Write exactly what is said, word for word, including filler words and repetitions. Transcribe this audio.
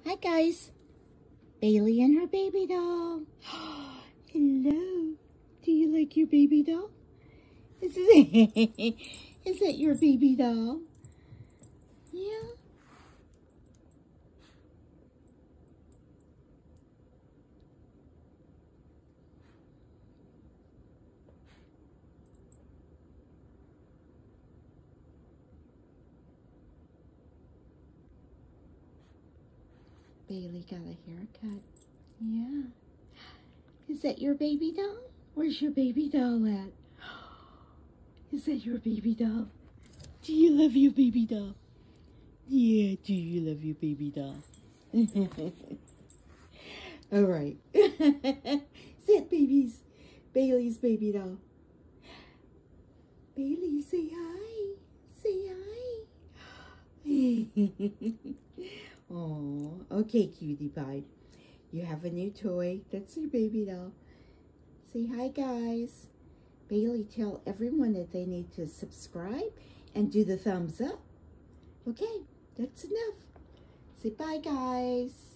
Hi guys, Bailey and her baby doll. Hello, do you like your baby doll? Is, it, is that your baby doll? Yeah. Bailey got a haircut. Yeah. Is that your baby doll? Where's your baby doll at? Is that your baby doll? Do you love your baby doll? Yeah, do you love your baby doll? All right. Sit, babies. Bailey's baby doll. Bailey, say hi. Say hi. Oh, okay, cutie pie. You have a new toy. That's your baby doll. Say hi, guys. Bailey, tell everyone that they need to subscribe and do the thumbs up. Okay, that's enough. Say bye, guys.